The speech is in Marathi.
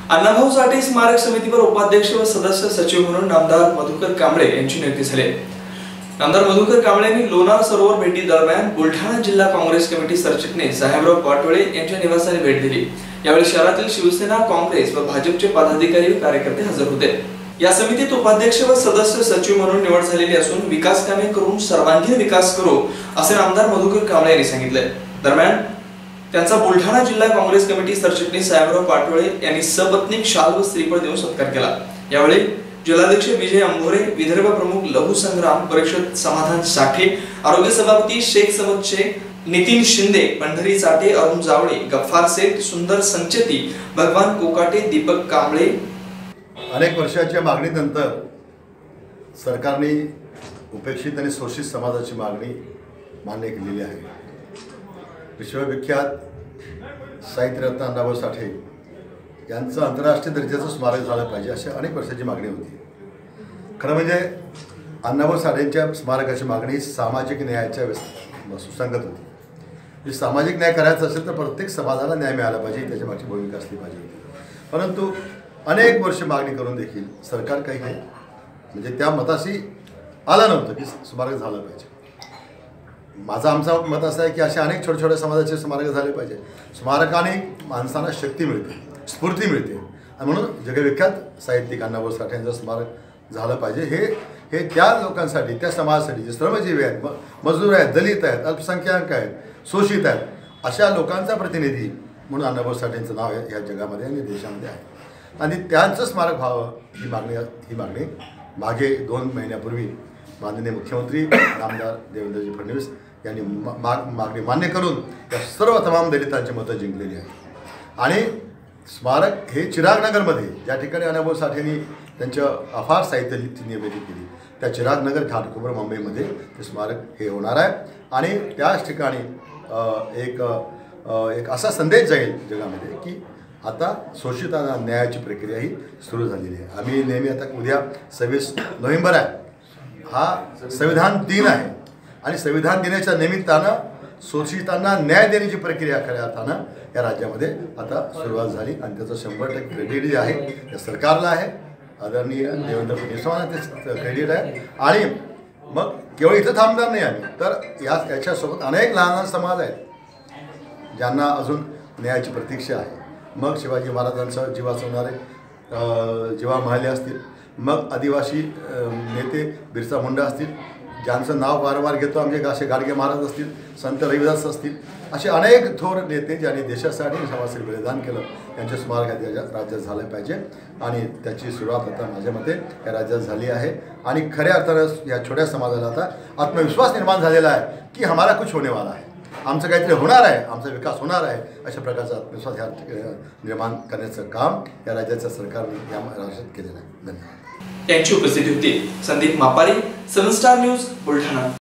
अण्णाभाऊ साठे स्मारक समितीवर उपाध्यक्ष व सदस्य सचिव म्हणून नामदार मधुकर कांबळे यांची नियुक्ती झाली। नामदार मधुकर कांबळे यांनी लोणार सरोवर भेटी दरम्यान बुलढाणा जिल्हा काँग्रेस कमिटी सरचिटणीस साहेबराव पाटोळे यांच्या निवासाला भेट दिली। यावेळी शहरातील शिवसेना, काँग्रेस व भाजपचे पदाधिकारी व कार्यकर्ते हजर होते। या समितीत उपाध्यक्ष व सदस्य सचिव म्हणून निवड झालेली असून विकास कामे करून सर्वांगीण विकास करू असे नामदार मधुकर कांबळे यांनी सांगितले। दरम्यान त्यांचा बुलढाणा जिल्हा काँग्रेस कमिटी सरचिटणीस साहेबराव पाटोळे यांनी सपत्नीक शाल व श्रीफळ देऊन सत्कार केला। यावेळी जिल्हाध्यक्ष विजय अंभोरे, विदर्भ प्रमुख लघु संग्राम परिषद समाधान साठे, आरोग्य सभापती शेख समद शेख, नितीन शिंदे, पंढरी साठे, अरुण जावळे, गफ्फार शेख, सुंदर संचेती, भगवान कोकाटे, दीपक कांबळे। अनेक वर्षाच्या मागणीनंतर सरकारने उपेक्षित आणि शोषित समाजाची मागणी मान्य केलेली आहे। विश्वविख्यात साहित्यरत्न अण्णाभाऊ साठे यांचं आंतरराष्ट्रीय दर्जाचं स्मारक झालं पाहिजे अशी अनेक वर्षाची मागणी होती। खरं म्हणजे अण्णाभाऊ साठेंच्या स्मारकाची मागणी सामाजिक न्यायाच्या सुसंगत होती। सामाजिक न्याय करायचा असेल तर प्रत्येक समाजाला न्याय मिळाला पाहिजे, त्याच्या मागची भूमिका असली पाहिजे। परंतु अनेक वर्ष मागणी करून देखील सरकार काही म्हणजे त्या मताशी आलं नव्हतं की स्मारक झालं पाहिजे। आमचं मत असं आहे की अशा अनेक छोट्या छोट्या समाजाचे स्मारक झाले पाहिजे। स्मारकाने माणसांना शक्ती मिळते, स्फूर्ती मिळते आणि म्हणून जगविख्यात साहित्यिक अण्णाभाऊ साठे यांचं स्मारक झालं पाहिजे। हे त्या लोकांसाठी, त्या समाजासाठी जे श्रमजीवी आहेत, मजदूर आहेत, दलित आहेत, अल्पसंख्याक आहेत, शोषित आहेत, अशा लोकांचा प्रतिनिधी म्हणून अण्णाभाऊ साठेंचं नाव या जगामध्ये आणि देशामध्ये आहे आणि त्यांचं स्मारक व्हावं ही मागणी मागे 2 महिन्यापूर्वी माननीय मुख्यमंत्री नामदार देवेंद्रजी फडणवीस यांनी मागणी मान्य करून त्या सर्व तमाम दलितांची मतं जिंकलेली आहे। आणि स्मारक हे चिरागनगरमध्ये, ज्या ठिकाणी अण्णाभाऊ साठेंनी त्यांच्या अफार साहित्याची निर्मिती केली, त्या चिरागनगर घाटकोपर मुंबईमध्ये ते स्मारक हे होणार आहे आणि त्याच ठिकाणी एक असा संदेश जाईल जगामध्ये की आता शोषितांना न्यायाची प्रक्रिया ही सुरू झालेली आहे। आम्ही नेहमी आता उद्या 26 नोव्हेंबर आहे, हा संविधान दिन आहे आणि संविधान दिनाच्या निमित्तानं शोषितांना न्याय देण्याची प्रक्रिया खऱ्या अर्थानं या राज्यामध्ये आता सुरुवात झाली आणि त्याचं 100% क्रेडिट जे आहे त्या सरकारला आहे, आदरणीय देवेंद्र फडणवीसांना ते क्रेडिट आहे। आणि मग केवळ इथं थांबणार नाही आम्ही, तर याच्यासोबत अनेक लहान समाज आहेत ज्यांना अजून न्यायाची प्रतीक्षा आहे। मग शिवाजी महाराजांचा जीवा वाचवणारे जीवा महाले असतील, मग आदिवासी नेते बिरसा मुंडा असतील, ज्यांचं नाव वारंवार घेतो आमचे असे गाडगे महाराज असतील, संत रविदास असतील, असे अनेक थोर नेते ज्यांनी देशासाठी समाजासाठी बलिदान केलं, त्यांचे स्मारक या राज्यात झालं पाहिजे आणि त्याची सुरुवात आता माझ्या मते या राज्यात झाली आहे। आणि खऱ्या अर्थानं या छोट्या समाजाला आता आत्मविश्वास निर्माण झालेला आहे की हमारा कुछ होने वाला आहे, आमचं काहीतरी होणार आहे, आमचा विकास होणार आहे, अशा प्रकारचा आत्मविश्वास निर्माण करण्याचं काम या राज्याच्या सरकारने या राज्यात केलेलं आहे। धन्यवाद। यांची उपस्थिती होती संदीप मापारी, 7 स्टार न्यूज बुलढाणा।